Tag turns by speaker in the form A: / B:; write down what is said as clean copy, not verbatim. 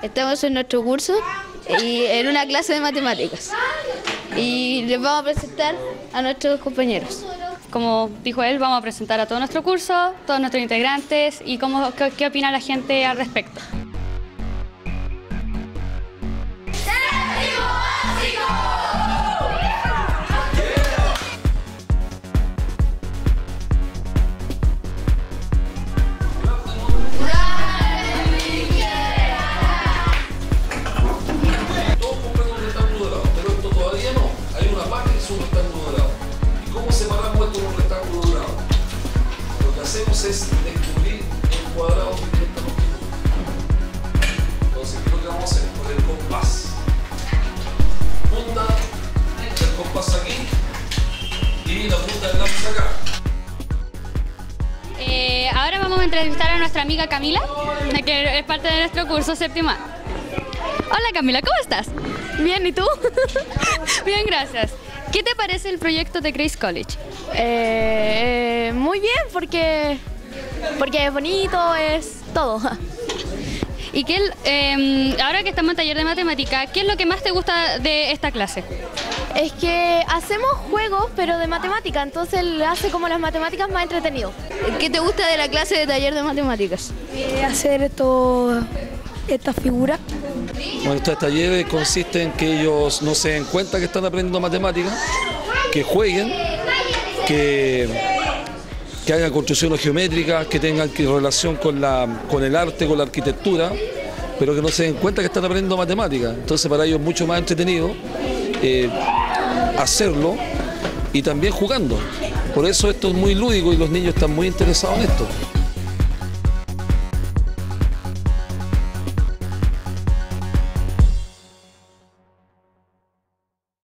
A: Estamos en nuestro curso y en una clase de matemáticas y les vamos a presentar a nuestros compañeros.
B: Como dijo él, vamos a presentar a todo nuestro curso, todos nuestros integrantes y qué opina la gente al respecto.
C: Hacemos es descubrir el cuadrado que tiene esta longitud. Entonces, ¿qué es lo que vamos a hacer? Con el compás. Punta del compás aquí y la punta del lápiz acá.
B: Ahora vamos a entrevistar a nuestra amiga Camila, que es parte de nuestro curso séptimo A. Hola Camila, ¿cómo estás? Bien, ¿y tú? Bien, gracias. ¿Qué te parece el proyecto de Grace College?
D: Muy bien, porque es bonito, es todo.
B: ¿Y ahora que estamos en taller de matemática, qué es lo que más te gusta de esta clase?
D: Es que hacemos juegos, pero de matemática, entonces hace como las matemáticas más entretenido.
A: ¿Qué te gusta de la clase de taller de matemáticas?
D: Hacer estas figuras.
C: Bueno, estos talleres consisten en que ellos no se den cuenta que están aprendiendo matemáticas, que jueguen, que hagan construcciones geométricas, que tengan relación con el arte, con la arquitectura, pero que no se den cuenta que están aprendiendo matemáticas. Entonces para ellos es mucho más entretenido hacerlo y también jugando. Por eso esto es muy lúdico y los niños están muy interesados en esto.